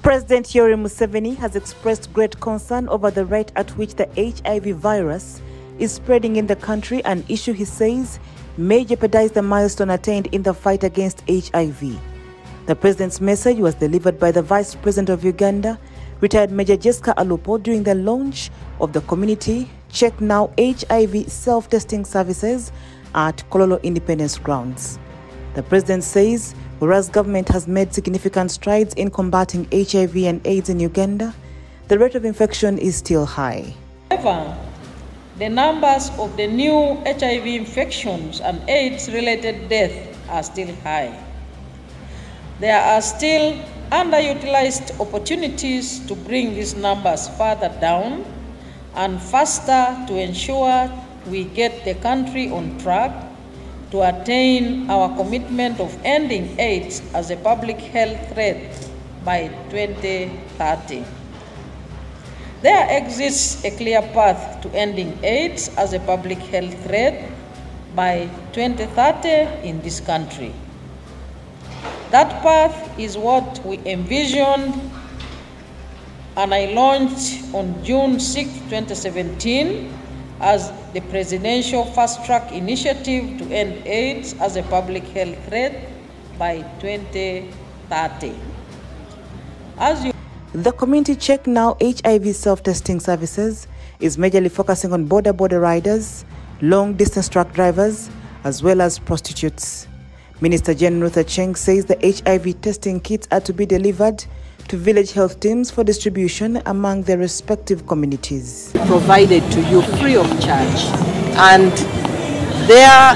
President Yoweri Museveni has expressed great concern over the rate at which the HIV virus is spreading in the country, an issue he says may jeopardize the milestone attained in the fight against HIV. The president's message was delivered by the Vice President of Uganda, retired Major Jessica Alupo, during the launch of the Community Check Now HIV self-testing services at Kololo Independence Grounds. The president says whereas government has made significant strides in combating HIV and AIDS in Uganda, the rate of infection is still high. However, the numbers of the new HIV infections and AIDS-related deaths are still high. There are still underutilized opportunities to bring these numbers further down and faster to ensure we get the country on track to attain our commitment of ending AIDS as a public health threat by 2030. There exists a clear path to ending AIDS as a public health threat by 2030 in this country. That path is what we envisioned and I launched on June 6, 2017 as the Presidential Fast Track Initiative to End AIDS as a Public Health Threat by 2030. The Community Check Now HIV self-testing services is majorly focusing on border riders, long-distance truck drivers, as well as prostitutes. Minister Jane Ruth Aceng says the HIV testing kits are to be delivered to village health teams for distribution among their respective communities. Provided to you free of charge, and their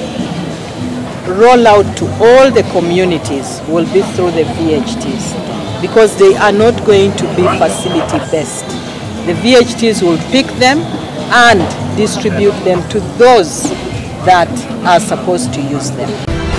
rollout to all the communities will be through the VHTs because they are not going to be facility based. The VHTs will pick them and distribute them to those that are supposed to use them.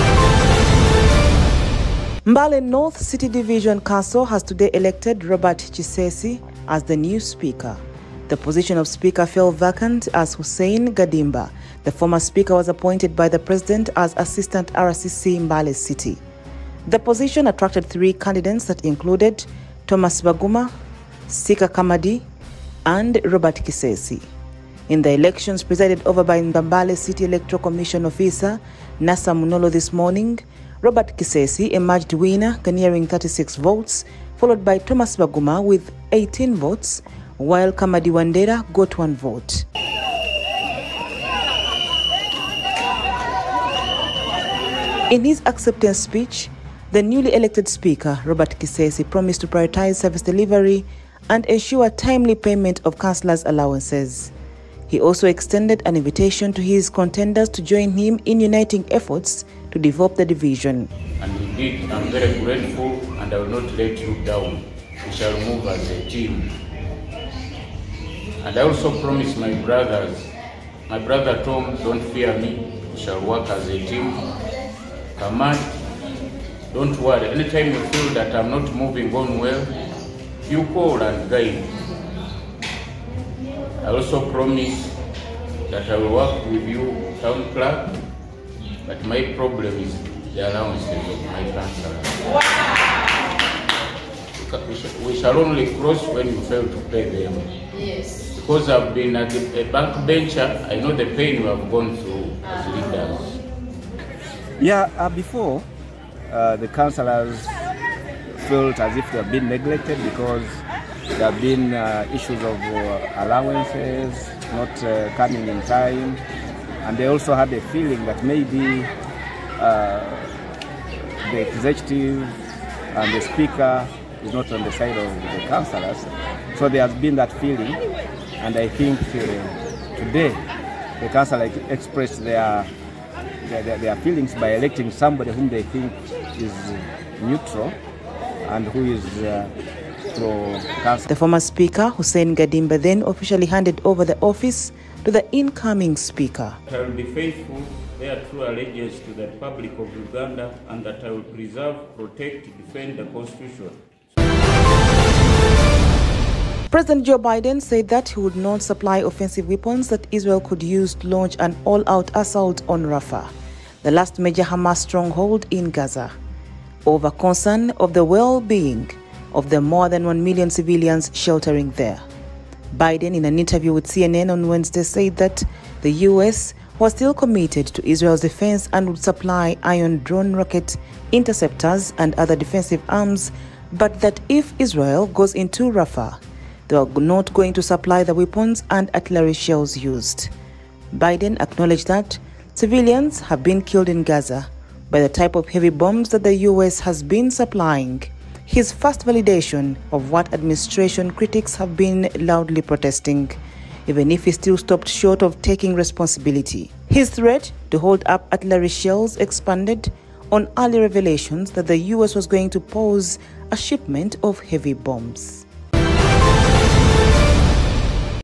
Mbale North City Division Council has today elected Robert Kisesi as the new speaker. The position of speaker fell vacant as Hussein Gadimba, the former speaker, was appointed by the president as assistant RCC Mbale City. The position attracted 3 candidates that included Thomas Baguma, Sika Kamadi, and Robert Kisesi. In the elections presided over by Mbale City Electoral Commission officer Nasa Munolo this morning, Robert Kisesi emerged winner, garnering 36 votes, followed by Thomas Baguma with 18 votes, while Kamadi Wandera got 1 vote. In his acceptance speech, the newly elected speaker, Robert Kisesi, promised to prioritize service delivery and ensure timely payment of councillors' allowances. He also extended an invitation to his contenders to join him in uniting efforts to develop the division. And indeed, I'm very grateful and I will not let you down. We shall move as a team. And I also promise my brothers, my brother Tom, don't fear me, we shall work as a team. Kamad, don't worry, anytime you feel that I'm not moving on well, you call and guide. I also promise that I will work with you, town clerk, but my problem is the allowances of my councillors. Wow. We shall only cross when you fail to pay them. Yes. Because I've been at a bank bencher, I know the pain you have gone through as leaders. Yeah, before the councillors felt as if they have been neglected because there have been issues of allowances not coming in time, and they also had a feeling that maybe the executive and the speaker is not on the side of the councillors. So there has been that feeling, and I think today the councillors expressed their feelings by electing somebody whom they think is neutral and who is pro-council. The former speaker, Hussein Gadimba, then officially handed over the office to the incoming speaker. I will be faithful, bear true allegiance to the Republic of Uganda, and that I will preserve, protect, defend the Constitution. President Joe Biden said that he would not supply offensive weapons that Israel could use to launch an all-out assault on Rafah, the last major Hamas stronghold in Gaza, over concern of the well-being of the more than 1 million civilians sheltering there. Biden, in an interview with CNN on Wednesday, said that the U.S. was still committed to Israel's defense and would supply Iron Drone rocket interceptors and other defensive arms, but that if Israel goes into Rafah, they are not going to supply the weapons and artillery shells used. Biden acknowledged that civilians have been killed in Gaza by the type of heavy bombs that the U.S. has been supplying, his first validation of what administration critics have been loudly protesting, even if he still stopped short of taking responsibility. His threat to hold up artillery shells expanded on early revelations that the U.S. was going to pause a shipment of heavy bombs.